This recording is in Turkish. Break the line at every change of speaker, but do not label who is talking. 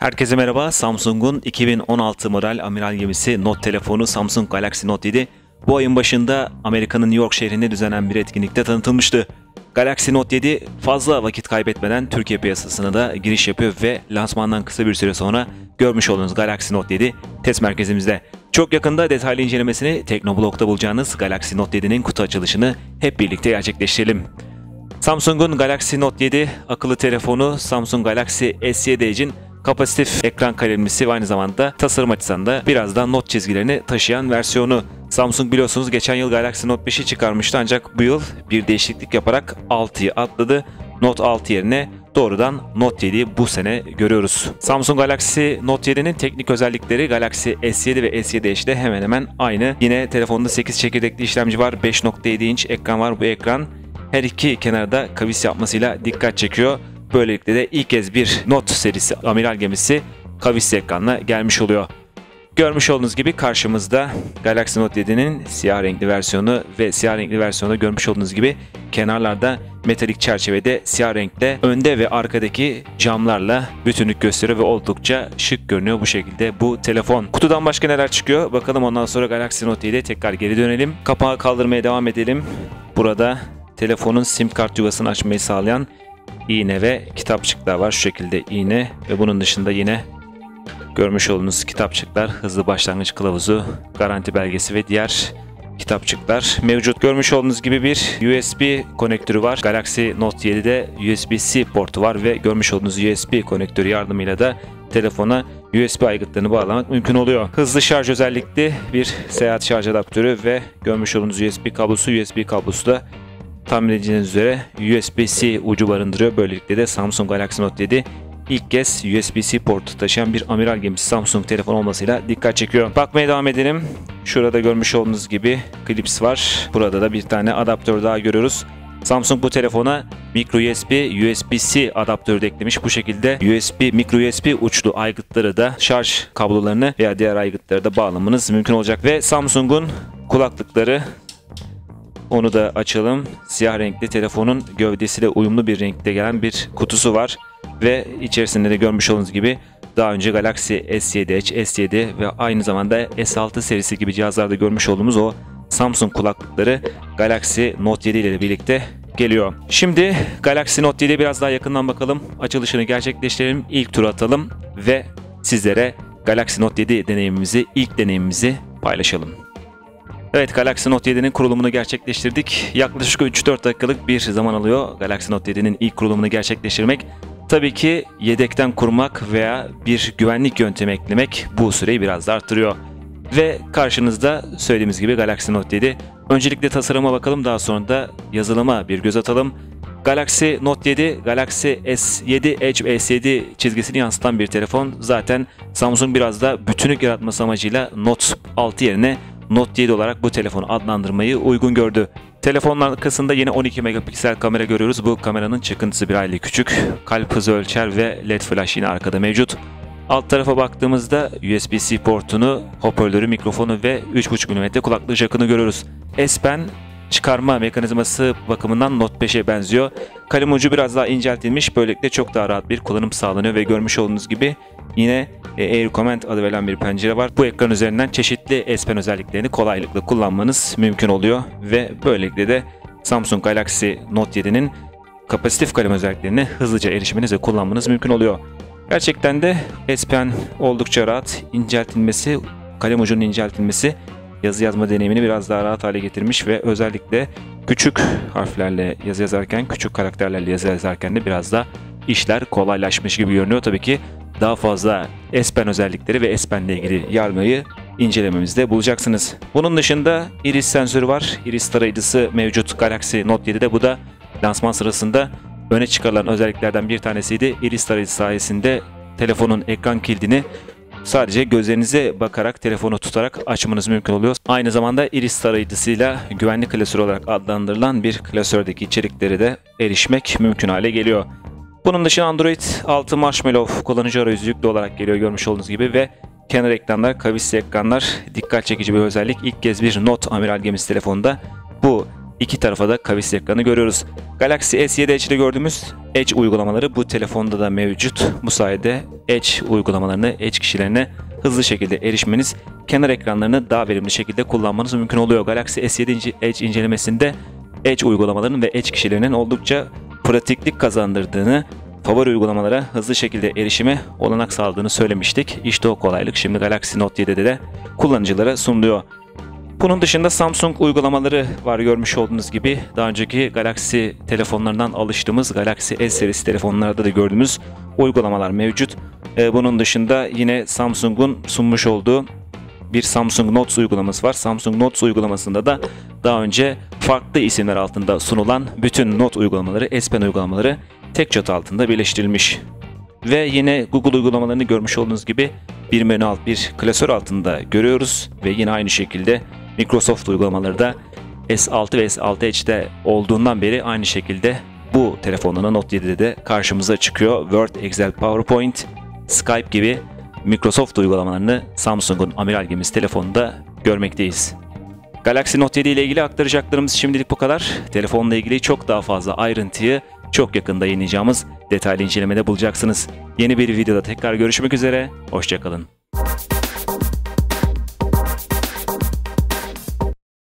Herkese merhaba. Samsung'un 2016 model amiral gemisi Note telefonu Samsung Galaxy Note 7 bu ayın başında Amerika'nın New York şehrinde düzenlenen bir etkinlikte tanıtılmıştı. Galaxy Note 7 fazla vakit kaybetmeden Türkiye piyasasına da giriş yapıyor ve lansmandan kısa bir süre sonra görmüş olduğunuz Galaxy Note 7 test merkezimizde. Çok yakında detaylı incelemesini Teknoblog'da bulacağınız Galaxy Note 7'nin kutu açılışını hep birlikte gerçekleştirelim. Samsung'un Galaxy Note 7 akıllı telefonu Samsung Galaxy S7 Edge'in kapasitif ekran kalemlisi ve aynı zamanda tasarım açısından da biraz daha Note çizgilerini taşıyan versiyonu. Samsung biliyorsunuz geçen yıl Galaxy Note 5'i çıkarmıştı ancak bu yıl bir değişiklik yaparak 6'yı atladı. Note 6 yerine doğrudan Note 7'yi bu sene görüyoruz. Samsung Galaxy Note 7'nin teknik özellikleri Galaxy S7 ve S7 Edge'de hemen hemen aynı. Yine telefonda 8 çekirdekli işlemci var, 5.7 inç ekran var. Bu ekran her iki kenarda kavis yapmasıyla dikkat çekiyor. Böylelikle de ilk kez bir Note serisi amiral gemisi kavisli ekranla gelmiş oluyor. Görmüş olduğunuz gibi karşımızda Galaxy Note 7'nin siyah renkli versiyonu ve siyah renkli versiyonda görmüş olduğunuz gibi kenarlarda metalik çerçevede siyah renkte, önde ve arkadaki camlarla bütünlük gösteriyor ve oldukça şık görünüyor bu şekilde bu telefon. Kutudan başka neler çıkıyor bakalım, ondan sonra Galaxy Note 7'ye tekrar geri dönelim. Kapağı kaldırmaya devam edelim. Burada telefonun sim kart yuvasını açmayı sağlayan iğne ve kitapçıklar var. Şu şekilde iğne ve bunun dışında yine görmüş olduğunuz kitapçıklar, hızlı başlangıç kılavuzu, garanti belgesi ve diğer kitapçıklar mevcut. Görmüş olduğunuz gibi bir USB konektörü var. Galaxy Note 7'de USB-C portu var ve görmüş olduğunuz USB konektörü yardımıyla da telefona USB aygıtlarını bağlamak mümkün oluyor. Hızlı şarj özellikli bir seyahat şarj adaptörü ve görmüş olduğunuz USB kablosu da tahmin edeceğiniz üzere USB-C ucu barındırıyor. Böylelikle de Samsung Galaxy Note 7 ilk kez USB-C portu taşıyan bir amiral gemisi Samsung telefon olmasıyla dikkat çekiyor. Bakmaya devam edelim. Şurada görmüş olduğunuz gibi klips var. Burada da bir tane adaptör daha görüyoruz. Samsung bu telefona micro USB, USB-C adaptörü de eklemiş. Bu şekilde micro USB uçlu aygıtları da, şarj kablolarını veya diğer aygıtları da bağlamanız mümkün olacak. Ve Samsung'un kulaklıkları, onu da açalım. Siyah renkli telefonun gövdesiyle uyumlu bir renkte gelen bir kutusu var. Ve içerisinde de görmüş olduğunuz gibi daha önce Galaxy S7 Edge, S7 ve aynı zamanda S6 serisi gibi cihazlarda görmüş olduğumuz o Samsung kulaklıkları Galaxy Note 7 ile birlikte geliyor. Şimdi Galaxy Note 7'ye biraz daha yakından bakalım. Açılışını gerçekleştirelim. İlk tur atalım ve sizlere Galaxy Note 7 ilk deneyimimizi paylaşalım. Evet, Galaxy Note 7'nin kurulumunu gerçekleştirdik. Yaklaşık 3-4 dakikalık bir zaman alıyor Galaxy Note 7'nin ilk kurulumunu gerçekleştirmek. Tabii ki yedekten kurmak veya bir güvenlik yöntemi eklemek bu süreyi biraz da arttırıyor. Ve karşınızda söylediğimiz gibi Galaxy Note 7. Öncelikle tasarıma bakalım, daha sonra da yazılıma bir göz atalım. Galaxy Note 7, Galaxy S7 Edge ve S7 çizgisini yansıtan bir telefon. Zaten Samsung biraz da bütünlük yaratması amacıyla Note 6 yerine Note 7 olarak bu telefonu adlandırmayı uygun gördü. Telefonun arkasında yine 12 megapiksel kamera görüyoruz. Bu kameranın çıkıntısı bir hayli küçük. Kalp hızı ölçer ve LED flash yine arkada mevcut. Alt tarafa baktığımızda USB-C portunu, hoparlörü, mikrofonu ve 3.5 mm kulaklık jackını görüyoruz. S Pen çıkarma mekanizması bakımından Note 5'e benziyor. Kalem ucu biraz daha inceltilmiş. Böylelikle çok daha rahat bir kullanım sağlanıyor ve görmüş olduğunuz gibi yine Air Command adı verilen bir pencere var. Bu ekran üzerinden çeşitli S Pen özelliklerini kolaylıkla kullanmanız mümkün oluyor ve böylelikle de Samsung Galaxy Note 7'nin kapasitif kalem özelliklerine hızlıca erişmeniz ve kullanmanız mümkün oluyor. Gerçekten de S Pen oldukça rahat, inceltilmesi, kalem ucunun inceltilmesi yazı yazma deneyimini biraz daha rahat hale getirmiş ve özellikle küçük harflerle yazı yazarken, küçük karakterlerle yazı yazarken de biraz da işler kolaylaşmış gibi görünüyor. Tabii ki daha fazla S Pen özellikleri ve S Pen ile ilgili yarmayı incelememizde bulacaksınız. Bunun dışında iris sensörü var. Iris tarayıcısı mevcut Galaxy Note 7'de. Bu da lansman sırasında öne çıkarılan özelliklerden bir tanesiydi. Iris tarayıcısı sayesinde telefonun ekran kilidini sadece gözlerinize bakarak, telefonu tutarak açmanız mümkün oluyor. Aynı zamanda iris tarayıcısıyla güvenlik klasörü olarak adlandırılan bir klasördeki içeriklere de erişmek mümkün hale geliyor. Bunun dışında Android 6 Marshmallow kullanıcı arayüzü yüklü olarak geliyor görmüş olduğunuz gibi ve kenar ekranlar, kavisli ekranlar dikkat çekici bir özellik. İlk kez bir Note amiral gemisi telefonunda bu iki tarafa da kavis ekranı görüyoruz. Galaxy S7 Edge'de gördüğümüz Edge uygulamaları bu telefonda da mevcut. Bu sayede Edge uygulamalarını, Edge kişilerine hızlı şekilde erişmeniz, kenar ekranlarını daha verimli şekilde kullanmanız mümkün oluyor. Galaxy S7 Edge incelemesinde Edge uygulamalarının ve Edge kişilerinin oldukça pratiklik kazandırdığını, favori uygulamalara hızlı şekilde erişime olanak sağladığını söylemiştik. İşte o kolaylık şimdi Galaxy Note 7'de de kullanıcılara sunuluyor. Bunun dışında Samsung uygulamaları var, görmüş olduğunuz gibi. Daha önceki Galaxy telefonlarından alıştığımız Galaxy S serisi telefonlarda da gördüğümüz uygulamalar mevcut. Bunun dışında yine Samsung'un sunmuş olduğu bir Samsung Notes uygulaması var. Samsung Notes uygulamasında da daha önce farklı isimler altında sunulan bütün not uygulamaları, S Pen uygulamaları tek çatı altında birleştirilmiş. Ve yine Google uygulamalarını görmüş olduğunuz gibi bir menü alt, bir klasör altında görüyoruz. Ve yine aynı şekilde Microsoft uygulamaları da S6 ve S6 Edge'de olduğundan beri aynı şekilde bu telefonda Note 7'de de karşımıza çıkıyor. Word, Excel, PowerPoint, Skype gibi Microsoft uygulamalarını Samsung'un amiral gemisi telefonunda görmekteyiz. Galaxy Note 7 ile ilgili aktaracaklarımız şimdilik bu kadar. Telefonla ilgili çok daha fazla ayrıntıyı çok yakında yayınlayacağımız detaylı incelemede bulacaksınız. Yeni bir videoda tekrar görüşmek üzere, hoşça kalın.